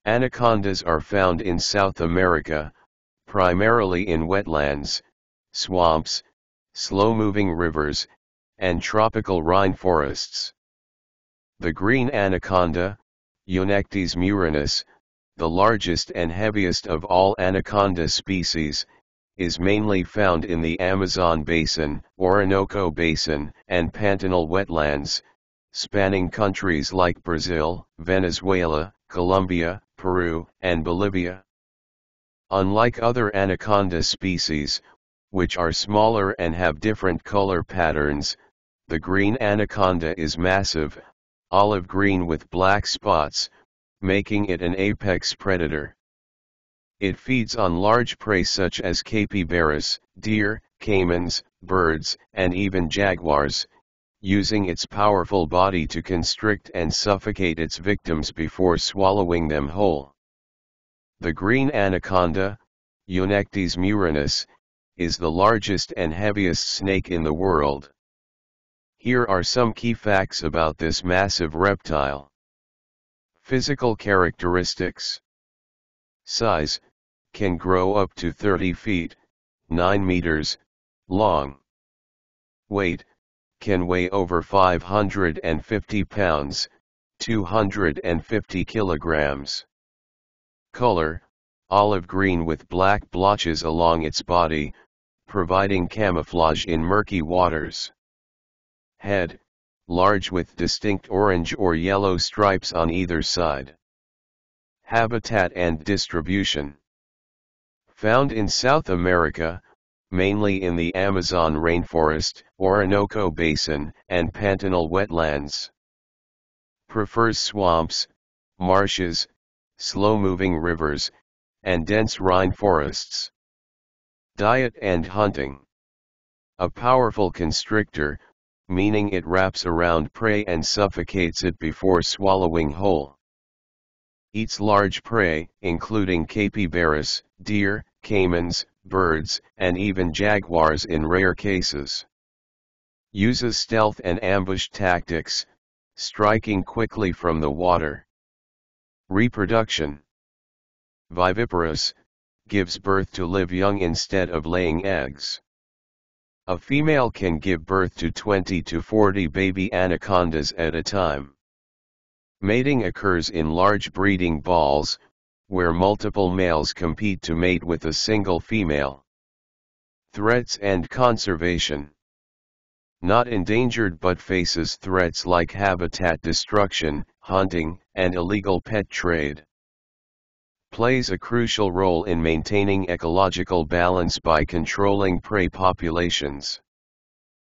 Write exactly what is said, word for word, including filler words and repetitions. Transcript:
Anacondas are found in South America, primarily in wetlands, swamps, slow-moving rivers, and tropical rainforests. The green anaconda, Eunectes murinus, the largest and heaviest of all anaconda species, is mainly found in the Amazon basin, Orinoco basin, and Pantanal wetlands, spanning countries like Brazil, Venezuela, Colombia, Peru, and Bolivia. Unlike other anaconda species, which are smaller and have different color patterns, the green anaconda is massive, olive green with black spots, making it an apex predator. It feeds on large prey such as capybaras, deer, caimans, birds, and even jaguars, using its powerful body to constrict and suffocate its victims before swallowing them whole. The green anaconda, Eunectes murinus, is the largest and heaviest snake in the world. Here are some key facts about this massive reptile. Physical characteristics. Size, can grow up to thirty feet, nine meters, long. Weight, can weigh over five hundred fifty pounds, two hundred fifty kilograms. Color, olive green with black blotches along its body, providing camouflage in murky waters. Head, large with distinct orange or yellow stripes on either side. Habitat and distribution. Found in South America, mainly in the Amazon rainforest, Orinoco basin, and Pantanal wetlands. Prefers swamps, marshes, slow-moving rivers, and dense rainforests. Diet and hunting. A powerful constrictor, meaning it wraps around prey and suffocates it before swallowing whole. Eats large prey, including capybaras, deer, caimans, birds, and even jaguars in rare cases. Uses stealth and ambush tactics, striking quickly from the water. Reproduction. Viviparous, gives birth to live young instead of laying eggs. A female can give birth to twenty to forty baby anacondas at a time. Mating occurs in large breeding balls, where multiple males compete to mate with a single female. Threats and conservation. Not endangered but faces threats like habitat destruction, hunting, and illegal pet trade. Plays a crucial role in maintaining ecological balance by controlling prey populations.